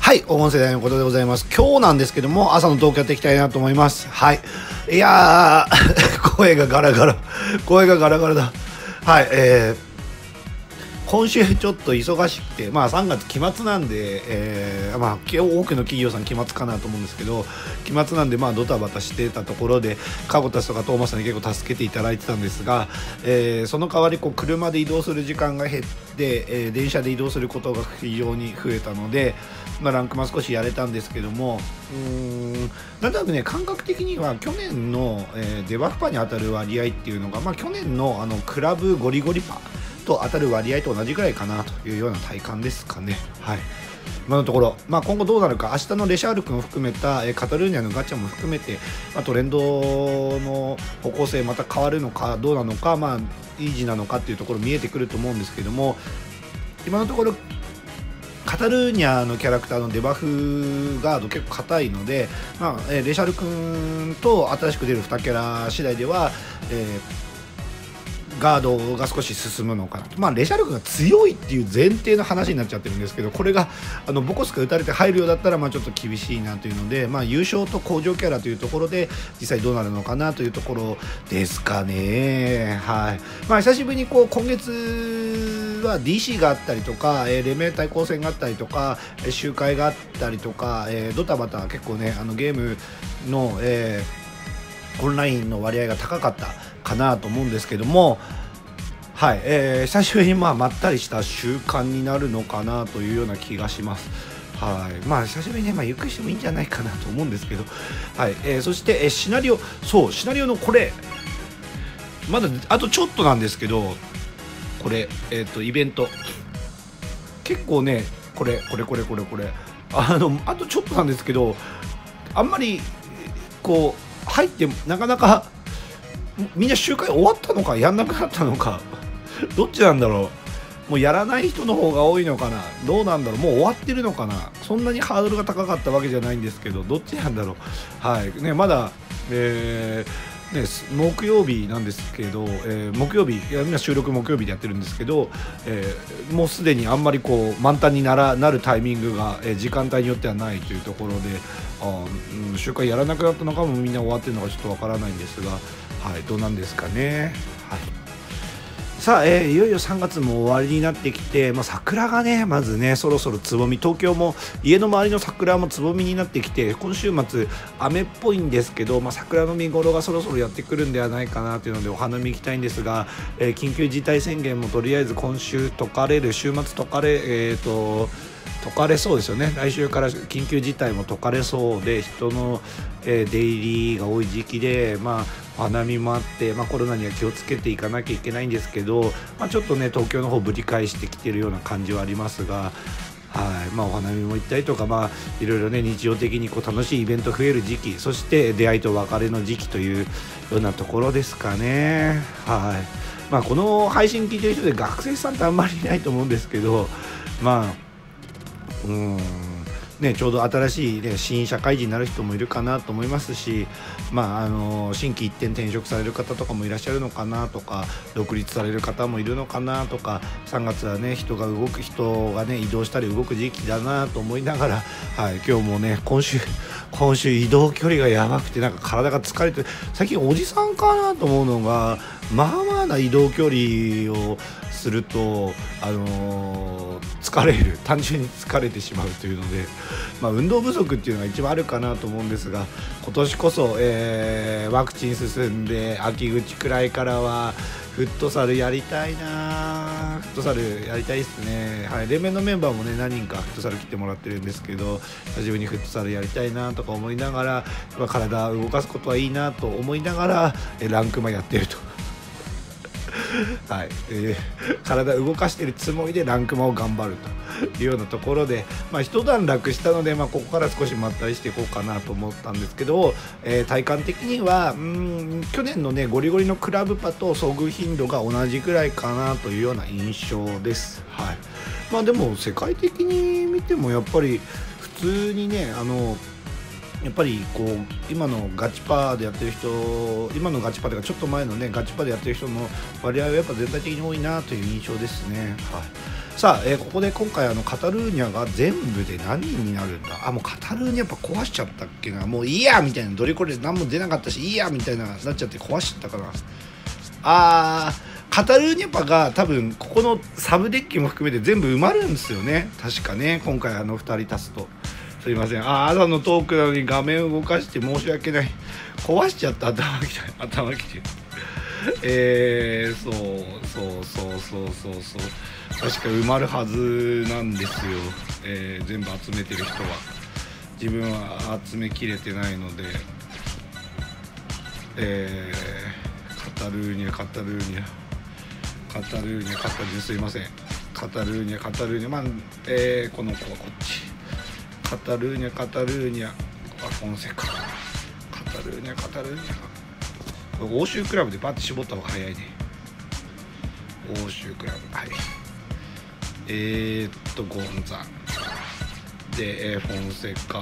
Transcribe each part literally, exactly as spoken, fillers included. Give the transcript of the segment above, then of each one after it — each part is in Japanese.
はい、黄金世代のことでございます。今日なんですけども、朝のトークやっていきたいなと思います。はい。いやー、声がガラガラ。声がガラガラだ。はい、えー、今週ちょっと忙しくて、まあさんがつ期末なんで、えー、まあ多くの企業さん期末かなと思うんですけど、期末なんでまあドタバタしてたところで、カゴタスとかトーマスさんに結構助けていただいてたんですが、えー、その代わりこう車で移動する時間が減って、えー、電車で移動することが非常に増えたので、まあ、ランクマ少しやれたんですけども、うーんなんとなくね、感覚的には去年の、えー、デバフパに当たる割合っていうのが、まあ、去年のあのクラブゴリゴリパと当たる割合と同じぐらいかなというような体感ですかね。はい、今のところ、まあ、今後どうなるか、明日のレシャール君を含めた、えー、カタルーニャのガチャも含めて、まあ、トレンドの方向性また変わるのかどうなのか、まあ、イージーなのかっていうところ見えてくると思うんですけども、今のところカタルーニャのキャラクターのデバフガード結構硬いので、まあえー、レシャル君と新しく出るにキャラ次第では、えーガードが少し進むのかなと。まあレシャル君が強いっていう前提の話になっちゃってるんですけど、これがあのボコスが打たれて入るようだったらまあちょっと厳しいなというので、まあ優勝と向上キャラというところで実際どうなるのかなというところですかね。はい。まあ久しぶりにこう今月は ディーシー があったりとか、えー、連盟対抗戦があったりとか、えー、集会があったりとか、えー、ドタバタ結構ね、あのゲームの、えー、オンラインの割合が高かったかなと思うんですけども、はい、えー、久しぶりにまあまったりした習慣になるのかなというような気がします。はい、まあ久しぶりにね、まあ、ゆっくりしてもいいんじゃないかなと思うんですけど、はい、えー、そして、えー、シナリオ、そうシナリオのこれまだあとちょっとなんですけど、これえっ、ー、とイベント結構ね、これこれこれこれこれあのあとちょっとなんですけど、あんまりこう入ってなかなかみんな集会終わったのかやんなくなったのかどっちなんだろう。もうやらない人の方が多いのかな、どうなんだろう、もう終わってるのかな。そんなにハードルが高かったわけじゃないんですけど、どっちなんだろう。はいね、まだ、えーね、木曜日なんですけど、えー、木曜日、いやみんな収録木曜日でやってるんですけど、えー、もうすでにあんまりこう満タンにならなるタイミングが、えー、時間帯によってはないというところで、あ、うん、集会やらなくなったのかもみんな終わってるのかちょっとわからないんですが、はい、どうなんですかね。はい、さあ、えー、いよいよさんがつも終わりになってきて、まあ、桜がねまずねそろそろつぼみ、東京も家の周りの桜もつぼみになってきて、今週末雨っぽいんですけど、まあ、桜の見頃がそろそろやってくるんではないかなというのでお花見行きたいんですが、えー、緊急事態宣言もとりあえず今週解かれる、週末解かれえーと解かれそうですよね。来週から緊急事態も解かれそうで、人の、えー、出入りが多い時期で、まあ、お花見もあって、まあ、コロナには気をつけていかなきゃいけないんですけど、まあ、ちょっとね東京の方ぶり返してきてるような感じはありますが、はいまあ、お花見も行ったりとか、まあ、いろいろね日常的にこう楽しいイベント増える時期、そして出会いと別れの時期というようなところですかね。はいまあ、この配信聞いてる人で学生さんってあんまりいないと思うんですけど、まあうーんね、ちょうど新しい、ね、新社会人になる人もいるかなと思いますし、まあ、あの新規一転転職される方とかもいらっしゃるのかなとか、独立される方もいるのかなとか、さんがつはね人が動く人がね移動したり動く時期だなと思いながら、はい、今日もね今週今週移動距離がやばくてなんか体が疲れて、最近おじさんかなと思うのが、まあまあな移動距離をすると、あのー、疲れる、単純に疲れてしまうというので、まあ、運動不足っていうのが一番あるかなと思うんですが、今年こそ、えー、ワクチン進んで秋口くらいからはフットサルやりたいな。フットサルやりたいですね。はい、連盟のメンバーもね何人かフットサル来てもらってるんですけど、久しぶりにフットサルやりたいなとか思いながら、体を動かすことはいいなと思いながらランクマやってるとはい、えー、体動かしているつもりでランクマを頑張るというようなところで、まあ、一段落したので、まあ、ここから少しまったりしていこうかなと思ったんですけど、えー、体感的にはうーん去年のねゴリゴリのクラブパと遭遇頻度が同じぐらいかなというような印象です。はいまあ、でも世界的に見てもやっぱり普通にね、あのやっぱりこう今のガチパでやってる人、今のガチパというかちょっと前のねガチパでやってる人の割合はやっぱ全体的に多いなという印象ですね。はいさあ、えー、ここで今回あのカタルーニャが全部で何人になるんだ。あ、もうカタルーニャやっぱ壊しちゃったっけな。もういいやみたいな、どれこれ何も出なかったしいいやみたいななっちゃって壊しちゃったかな。あー、カタルーニャパが多分ここのサブデッキも含めて全部埋まるんですよね、確かね。今回あのふたり足すと。すいません、あー、朝のトークなのに画面を動かして申し訳ない。壊しちゃった。頭きた頭きてえー、そうそうそうそうそうそう、確か埋まるはずなんですよ、えー、全部集めてる人は。自分は集めきれてないので、えー、カタルーニャカタルーニャカタルーニャカタルーニャすいません、カタルーニャカタルーニャ、まあ、えー、この子はこっち、カタルーニャカタルーニャ、あ、フォンセカ、カタルーニャカタルーニャ、欧州クラブでバッて絞った方が早いね。欧州クラブ、はい。えー、っとゴンザで、えー、フォンセカ、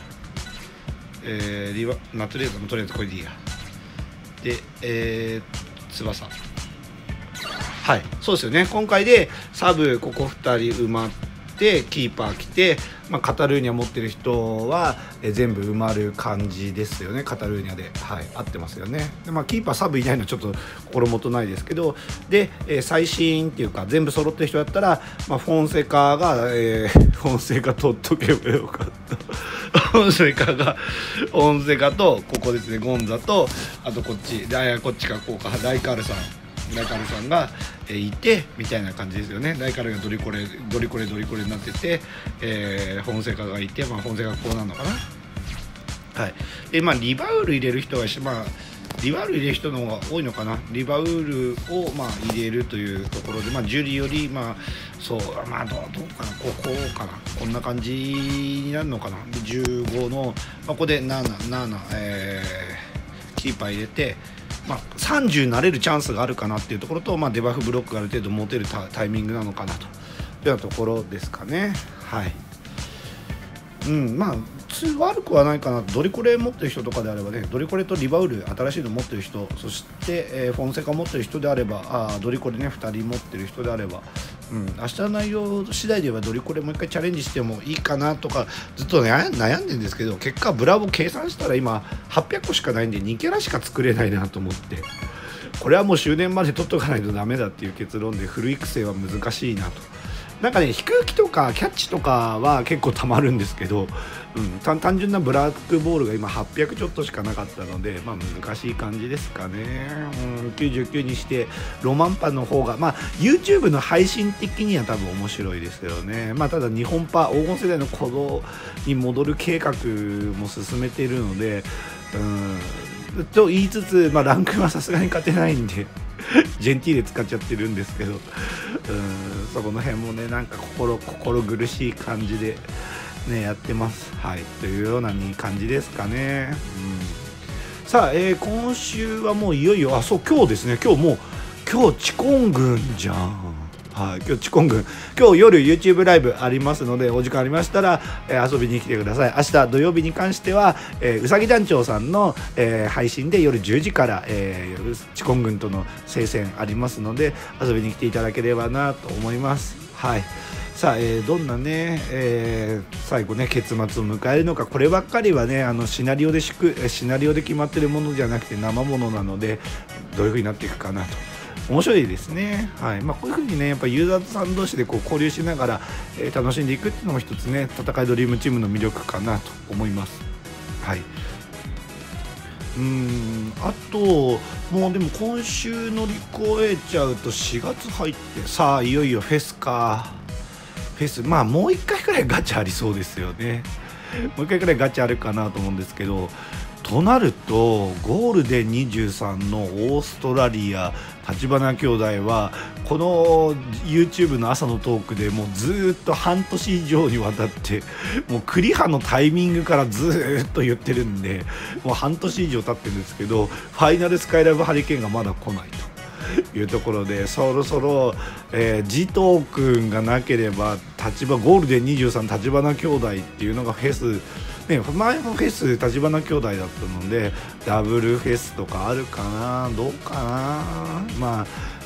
えー、リバナトレーザもとりあえずこれでいいや。で、えー、翼、はい、そうですよね。今回でサブここふたり埋まってキーパー来て、まあ、カタルーニャ持ってる人はえ全部埋まる感じですよね。カタルーニャで、はい、合ってますよね。で、まあ、キーパーサブいないのはちょっと心もとないですけど、で、えー、最新っていうか全部揃ってる人だったら、まあ、フォンセカが、えー、フォンセカ取っとけばよかったフォンセカがフォンセカとここですね、ゴンザと、あとこっちダイこっちかこうかダイカールさんダイカールさんがいてみたいな感じですよね。ダイカールがドリコレドリコレドリコレになってて、えー、フォンセカがいて、まあ、フォンセカがこうなるのかな。はい。で、まあリバウール入れる人は、まあリバウール入れる人の方が多いのかな。リバウールをまあ入れるというところで、まあジュリよりまあそうまあどうどうかな、こうこうかな、こんな感じになるのかな。でじゅうごの、まあ、ここでなななな、えー、キーパー入れて。まあ、さんじゅうになれるチャンスがあるかなっていうところと、まあ、デバフブロックがある程度持てる タ, タイミングなのかなというようなところですかね。はい。うん、まあ普通悪くはないかな。ドリコレ持ってる人とかであればね、ドリコレとリバウル新しいの持ってる人、そして、えー、フォンセカ持ってる人であれば、あドリコレねふたり持ってる人であれば、うん、明日の内容次第ではドリコレもう一回チャレンジしてもいいかなとかずっと、ね、悩んでるんですけど、結果ブラボー計算したら今はっぴゃっこしかないんでにキャラしか作れないなと思って、これはもう終電まで取っとかないとダメだっていう結論でフル育成は難しいなと。なんかね、飛空機とかキャッチとかは結構たまるんですけど、うん、単単純なブラックボールが今はっぴゃくちょっとしかなかったので、まあ、難しい感じですかね。うん、きゅうじゅうきゅうにしてロマンパの方が、まあ、YouTube の配信的には多分面白いですけどね。まあ、ただ日本パ黄金世代の鼓動に戻る計画も進めているので、うんと言いつつ、まあ、ランクはさすがに勝てないんでジェンティーレ使っちゃってるんですけど、うんそこの辺もね、なんか心心苦しい感じで、ね、やってます。はい、というような感じですかね。うん、さあ、えー、今週はもういよいよ、あ、そう今日ですね、今日もう今日チコン軍じゃん。はい、今日チコン軍、今日夜 YouTube ライブありますので、お時間ありましたら、えー、遊びに来てください。明日土曜日に関しては、えー、うさぎ団長さんの、えー、配信で夜じゅうじから、えー、チコン軍との聖戦ありますので、遊びに来ていただければなと思います。はい。さあ、えー、どんなね、えー、最後ね結末を迎えるのか、こればっかりはね、あのシナリオでしくシナリオで決まってるものじゃなくて生ものなので、どういう風になっていくかなと。面白いですね。はい。まあ、こういう風にね、やっぱユーザーさん同士でこう交流しながら、えー、楽しんでいくっていうのも一つね、戦いドリームチームの魅力かなと思います。はい。うーん、あともうでも今週乗り越えちゃうとしがつ入って、さあいよいよフェスか。フェス、まあもういっかいくらいガチャありそうですよね。もういっかいくらいガチャあるかなと思うんですけど、となるとゴールデンにじゅうさんのオーストラリア橘兄弟はこの YouTube の朝のトークでもうずっと半年以上にわたってもうクリハのタイミングからずっと言ってるんで、もう半年以上経ってるんですけど、ファイナルスカイラブハリケーンがまだ来ないというところで、そろそろ、えー、ジトー君がなければ立場ゴールデンにじゅうさん橘兄弟っていうのがフェスね、前もフェス橘兄弟だったのでダブルフェスとかあるかな、どうかな。まあ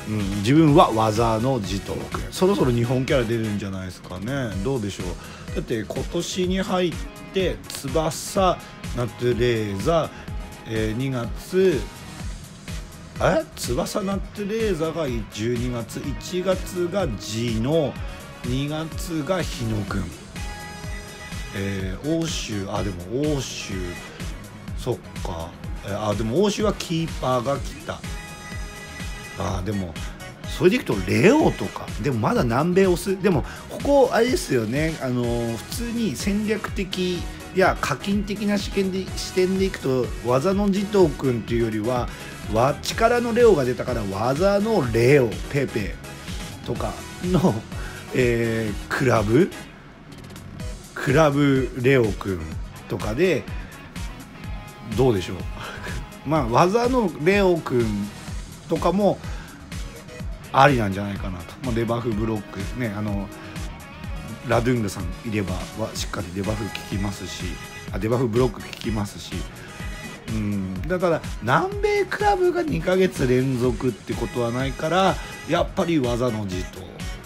うん、自分は技の持統君、そろそろ日本キャラ出るんじゃないですかね。どうでしょう。だって今年に入って翼、ナトゥレーザ、えー、にがつえ翼ナトゥレーザがじゅうにがつ、いちがつがジノ、にがつが日野くん、えー、欧州、あでも欧州、そっか、えー、あでも欧州はキーパーが来た。あでもそれでいくとレオとか、でもまだ南米オス、でもここあれですよね、あのー、普通に戦略的や課金的な視点で視点でいくと技の持統君っていうよりはわ力のレオが出たから技のレオペペとかの、えー、クラブクラブレオ君とかでどうでしょうまあ技のレオ君とかもありなんじゃないかなと、まあ、デバフブロックね、あのラドゥングさんいればはしっかりデバフ効きますし、あデバフブロック効きますし、うん、だから南米クラブがにかげつ連続ってことはないから、やっぱり技の持統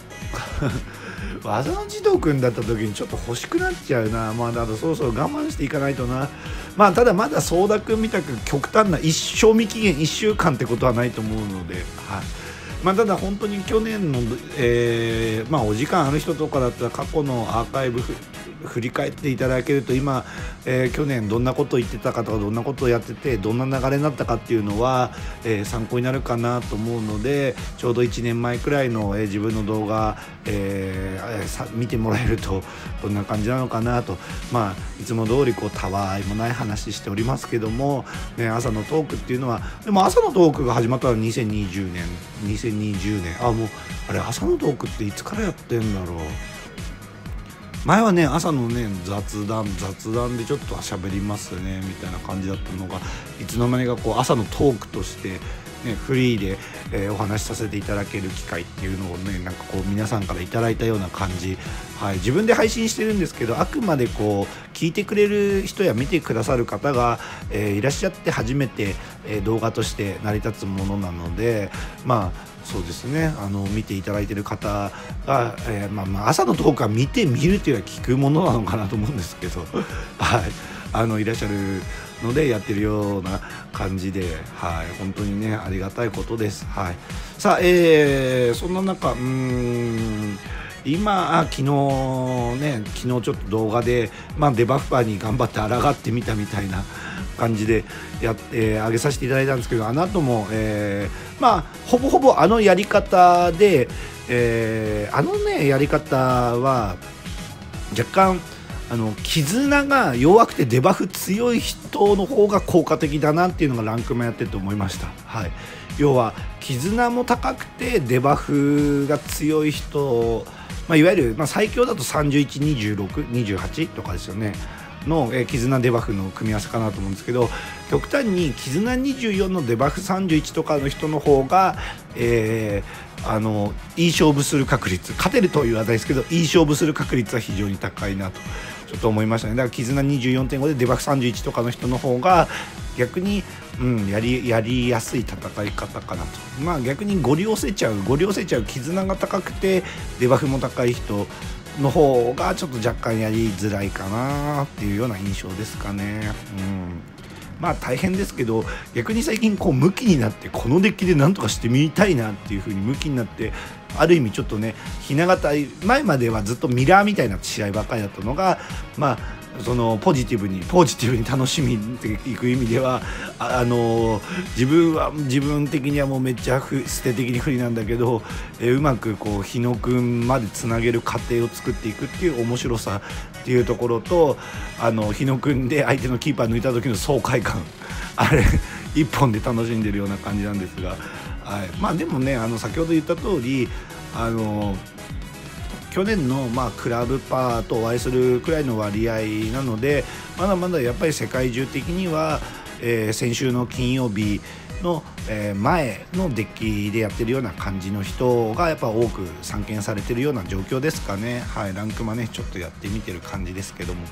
技の持統君だった時にちょっと欲しくなっちゃうな。まあだからそろそろ我慢していかないとな。まあただまだソーダ君みたく極端な一賞味期限いっしゅうかんってことはないと思うので、はい。まあ、ただ本当に去年の、えーまあ、お時間ある人とかだったら過去のアーカイブ振り返っていただけると今、えー、去年どんなことを言ってたかとかどんなことをやっててどんな流れになったかっていうのは、えー、参考になるかなと思うので、ちょうどいちねんまえくらいの、えー、自分の動画、えー、さ見てもらえるとどんな感じなのかなと、まあ、いつも通りこうたわいもない話しておりますけども、ね、朝のトークっていうのはでも朝のトークが始まったのはにせんにじゅうねんにせんにじゅうねん、あもうあれ朝のトークっていつからやってんだろう。前はね朝のね雑談雑談でちょっと喋りますねみたいな感じだったのが、いつの間にかこう朝のトークとして、ね、フリーで、えー、お話しさせていただける機会っていうのをねなんかこう皆さんからいただいたような感じ、はい、自分で配信してるんですけど、あくまでこう聞いてくれる人や見てくださる方が、えー、いらっしゃって初めて、えー、動画として成り立つものなので、まあそうですね、あの見ていただいている方が、えーまあ、まあ朝のトークは見てみるというのは聞くものなのかなと思うんですけど、はい、あのいらっしゃるのでやってるような感じで、はい、本当にねありがたいことです。はい、さあ、えー、そんな中うーん今昨日ね昨日ちょっと動画で、まあ、デバッファーに頑張って抗ってみたみたいな感じでやって、えー、上げさせていただいたんですけど、あの後も、えー、まあほぼほぼあのやり方で、えー、あのねやり方は若干あの絆が弱くてデバフ強い人の方が効果的だなっていうのがランクマやってて思いました。はい、要は絆も高くてデバフが強い人、まあ、いわゆる、まあ、最強だとさんじゅういち、にじゅうろく、にじゅうはちとかですよねの、えー、絆デバフの組み合わせかなと思うんですけど、極端に絆にじゅうよんのデバフさんじゅういちとかの人の方が、えー、あのいい勝負する確率、勝てるとは言わないですけどいい勝負する確率は非常に高いなとちょっと思いましたね。だから絆 にじゅうよんてんご でデバフさんじゅういちとかの人の方が逆に、うん、やり、やりやすい戦い方かなと。まあ逆にゴリ押せちゃうゴリ押せちゃう絆が高くてデバフも高い人の方がちょっと若干やりづらいかなっていうような印象ですかね。うん、まあ大変ですけど、逆に最近こう向きになってこのデッキでなんとかしてみたいなっていう風に向きになって、ある意味ちょっとねひな形前まではずっとミラーみたいな試合ばっかりだったのが、まあそのポジティブにポジティブに楽しみていく意味では あ, あの自分は自分的にはもうめっちゃ捨て的に不利なんだけど、えうまくこう日野くんまでつなげる過程を作っていくっていう面白さっていうところと、あの日野くんで相手のキーパー抜いた時の爽快感、あれ一本で楽しんでるような感じなんですが、はい、まあでもねあの先ほど言った通りあの去年のまあクラブパーとお会いするくらいの割合なので、まだまだやっぱり世界中的には、えー、先週の金曜日の、えー、前のデッキでやってるような感じの人がやっぱ多く散見されてるような状況ですかね。はい、ランクマねちょっとやってみてる感じですけども、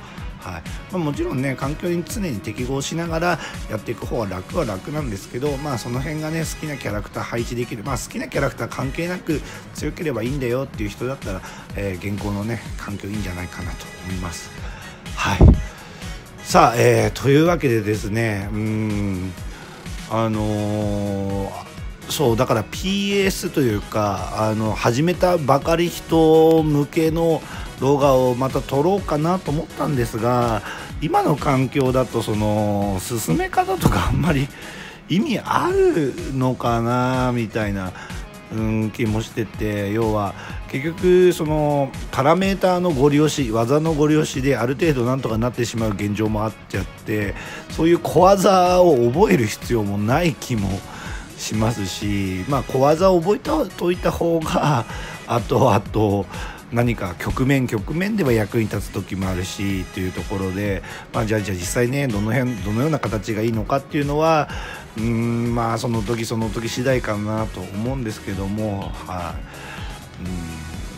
はい。まあ、もちろんね環境に常に適合しながらやっていく方は楽は楽なんですけど、まあその辺がね好きなキャラクター配置できる、まあ好きなキャラクター関係なく強ければいいんだよっていう人だったら、えー、現行のね環境いいんじゃないかなと思います。はい。さあ、えー、というわけでですね、うーんあのー、そうだから ピーエス というかあの始めたばかり人向けの動画をまた撮ろうかなと思ったんですが、今の環境だとその進め方とかあんまり意味あるのかなみたいな、うん、気もしてて、要は結局そのパラメーターのご利用し技のご利用しである程度なんとかなってしまう現状もあっちゃって、そういう小技を覚える必要もない気もしますし、まあ小技を覚えておいた方が後々何か局面局面では役に立つ時もあるしというところで、まあ、じゃあじゃあ実際ねどの辺どのような形がいいのかっていうのはうーんまあその時その時次第かなと思うんですけども、はい、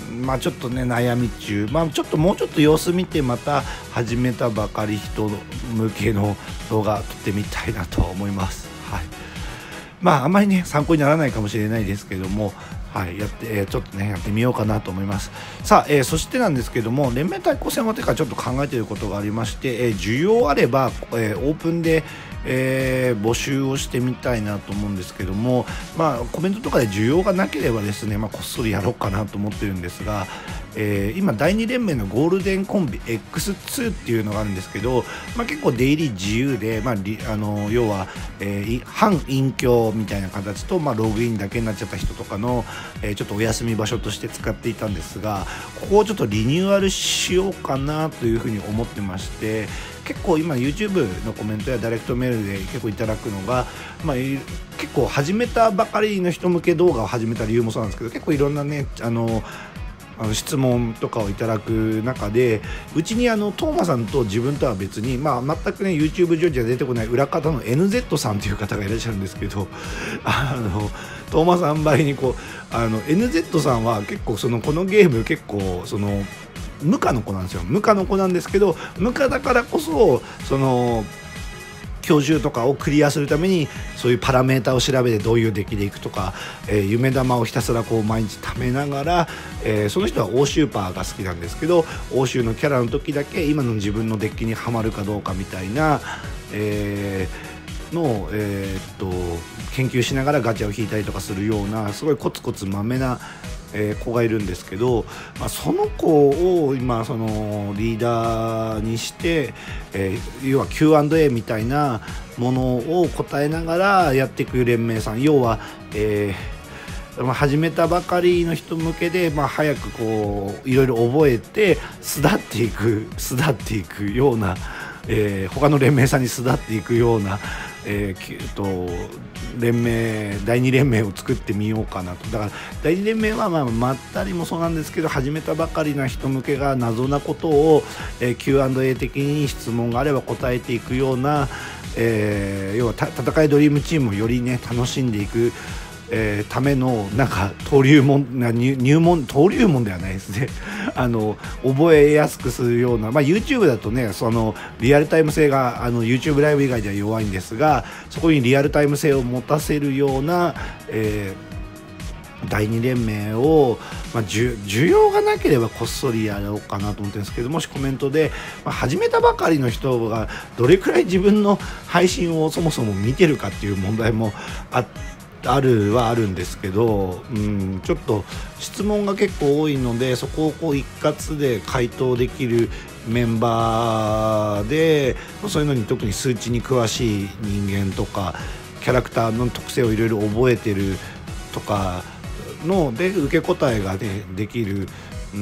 うんまあちょっとね悩み中、まあちょっともうちょっと様子見てまた始めたばかり人向けの動画撮ってみたいなと思います。はい。まああんまりね参考にならないかもしれないですけども、はい、やって、えー、ちょっとねやってみようかなと思います。さあ、えー、そしてなんですけども、連盟対抗戦はてかちょっと考えていることがありまして、えー、需要あれば、えー、オープンで、えー、募集をしてみたいなと思うんですけども、まあコメントとかで需要がなければですね、まあ、こっそりやろうかなと思ってるんですが、えー、今だいに連盟のゴールデンコンビ エックスツー っていうのがあるんですけど、まあ、結構出入り自由で、まあ、あの要は、えー、半隠居みたいな形と、まあ、ログインだけになっちゃった人とかの、えー、ちょっとお休み場所として使っていたんですが、ここをちょっとリニューアルしようかなというふうに思ってまして、結構今 YouTube のコメントやダイレクトメールで結構いただくのが、まあ、結構始めたばかりの人向け動画を始めた理由もそうなんですけど、結構いろんなねあのあの質問とかをいただく中で、うちにあのトーマさんと自分とは別に、まあ、全くね YouTube 上じゃ出てこない裏方の エヌゼット さんという方がいらっしゃるんですけど、あのトーマさんばりにこうあの エヌゼット さんは結構そのこのゲーム結構その無垢の子なんですよ。無垢の子なんですけど、無垢だからこそその教授とかをクリアするためにそういうパラメータを調べてどういう出来でいくとか、えー、夢玉をひたすらこう毎日貯めながら、えー、その人は欧州パーが好きなんですけど、欧州のキャラの時だけ今の自分のデッキにはまるかどうかみたいな、えー、の、えー、っと研究しながらガチャを引いたりとかするようなすごいコツコツまめなえー、子がいるんですけど、まあ、その子を今そのリーダーにして、えー、要は キューアンドエー みたいなものを答えながらやっていく連盟さん、要は、えーまあ、始めたばかりの人向けで、まあ、早くこういろいろ覚えて巣立っていく巣立っていくような、えー、他の連盟さんに巣立っていくような、えー、と連盟だいに連盟を作ってみようかなと。だからだいに連盟はまあまったりもそうなんですけど、始めたばかりな人向けが謎なことを、えー、キューアンドエー 的に質問があれば答えていくような、えー、要は戦いドリームチームをよりね楽しんでいくえー、ためのなんか登竜門な入入門登竜門ではないですねあの覚えやすくするような、まあ、YouTube だとねそのリアルタイム性があの YouTube ライブ以外では弱いんですが、そこにリアルタイム性を持たせるような、えー、だいに連盟を、まあ、需要がなければこっそりやろうかなと思ってるんですけど、もしコメントで、まあ、始めたばかりの人がどれくらい自分の配信をそもそも見てるかっていう問題もあってあるはあるんですけど、うん、ちょっと質問が結構多いので、そこをこう一括で回答できるメンバーで、そういうのに特に数値に詳しい人間とかキャラクターの特性をいろいろ覚えてるとかので受け答えが、ね、できる、うん、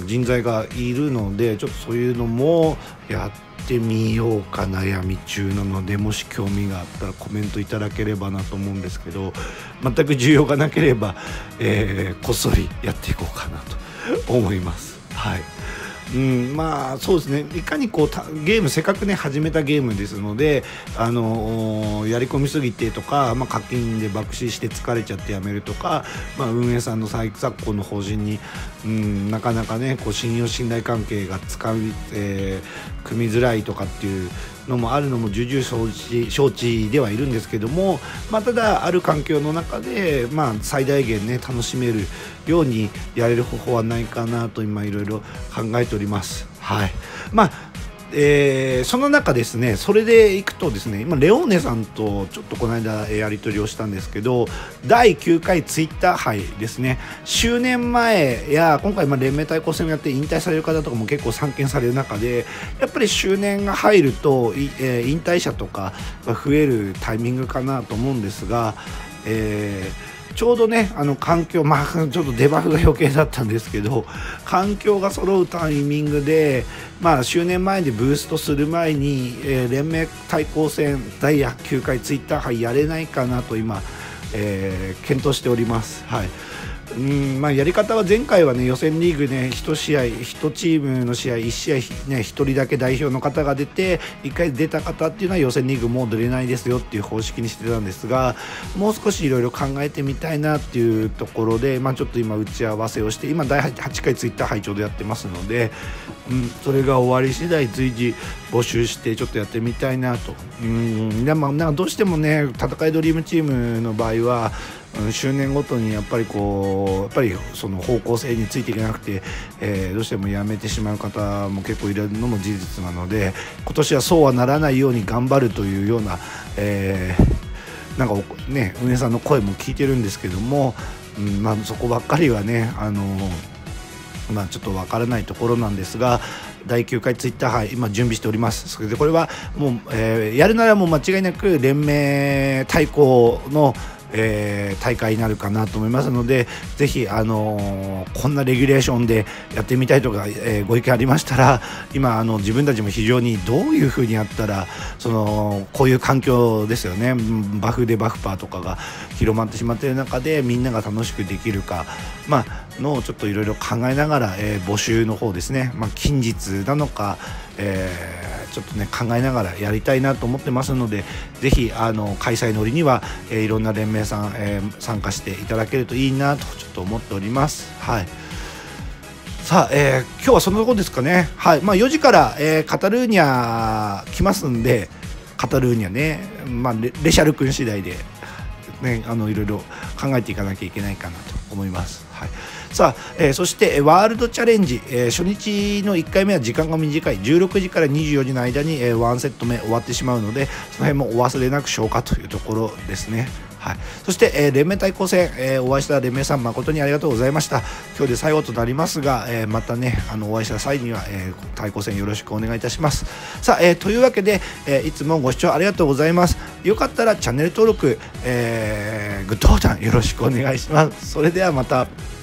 人材がいるので、ちょっとそういうのもやってってみようか悩み中なので、もし興味があったらコメントいただければなと思うんですけど、全く需要がなければ、えー、こっそりやっていこうかなと思います。はい。 うん、まあそうですね、いかにこうゲームせっかくね始めたゲームですので、あのやり込みすぎてとか、まあ、課金で爆死して疲れちゃってやめるとか、まあ、運営さんの最昨今の方針に、うん、なかなかねこう信用信頼関係がつかみ、えー、組みづらいとかっていうのもあるのも重々承知承知ではいるんですけども、まあ、ただある環境の中で、まあ、最大限ね楽しめるようにやれる方法はないかなと今いろいろ考えております。はい、まあえー、その中ですね、それでいくとですね、今レオーネさんとちょっとこの間やり取りをしたんですけど、だいきゅうかいツイッター杯ですね、周年前や今回まあ連盟対抗戦をやって引退される方とかも結構散見される中で、やっぱり周年が入ると、えー、引退者とかが増えるタイミングかなと思うんですが、えーちょうどねあの環境、まあちょっとデバフが余計だったんですけど、環境が揃うタイミングで、まあ周年前でブーストする前に、えー、連盟対抗戦だいきゅうかいツイッター杯やれないかなと今、えー、検討しております。はい、うんまあ、やり方は前回はね予選リーグねいち試合いちチームの試合いち試合ねひとりだけ代表の方が出ていっかい出た方っていうのは予選リーグもう出れないですよっていう方式にしてたんですが、もう少しいろいろ考えてみたいなっていうところで、まあ、ちょっと今打ち合わせをして今だいはちかいツイッター杯ちょうどやってますので、うん、それが終わり次第随時募集してちょっとやってみたいなと。うんで、まあ、なんかどうしてもね戦いドリームチームの場合は周年ごとにやっぱりこうやっぱりその方向性についていけなくて、えー、どうしてもやめてしまう方も結構いるのも事実なので、今年はそうはならないように頑張るというような、えー、なんかね運営さんの声も聞いてるんですけども、うんまあ、そこばっかりはねあのまあ、ちょっとわからないところなんですが、だいきゅうかいツイッター杯今準備しております。それでこれはもう、えー、やるならもう間違いなく連盟対抗のえー、大会になるかなと思いますので、ぜひ、あのー、こんなレギュレーションでやってみたいとか、えー、ご意見ありましたら、今あの自分たちも非常にどういう風にやったらそのこういう環境ですよね、バフでバフパーとかが広まってしまっている中でみんなが楽しくできるか、まあのをちょっといろいろ考えながら、えー、募集の方ですね、まあ、近日なのか、えー、ちょっとね考えながらやりたいなと思ってますので、ぜひあの開催の折には、えー、いろんな連盟さん、えー、参加していただけるといいなとちょっと思っております。はい、さあ、えー、今日はそのところですかね。はいまあ、よじから、えー、カタルーニャ来ますんで、カタルーニャね、まあ、レ, レシャル君次第で、ね、あのいろいろ考えていかなきゃいけないかなと思います。はいさあ、えー、そしてワールドチャレンジ、えー、初日のいっかいめは時間が短いじゅうろくじからにじゅうよじの間に、えー、ワンセット目終わってしまうので、その辺もお忘れなく消化というところですね。はい、そして、えー、連盟対抗戦、えー、お会いした連盟さん誠にありがとうございました。今日で最後となりますが、えー、またねあのお会いした際には、えー、対抗戦よろしくお願いいたします。さあ、えー、というわけで、えー、いつもご視聴ありがとうございます。よかったらチャンネル登録、えー、グッドボタンよろしくお願いします。それではまた。